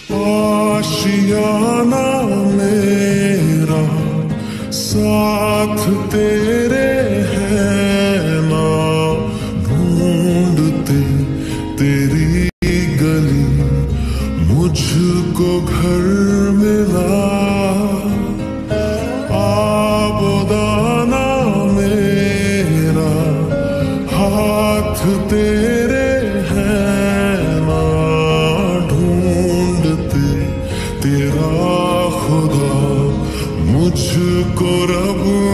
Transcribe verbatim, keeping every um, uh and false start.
आशियाना मेरा साथ तेरे है ना, ढूंढते तेरी गली मुझको घर मिला। आबोदाना मेरा हाथ तेरे है ना, ढूंढते तेरा खुदा मुझको रब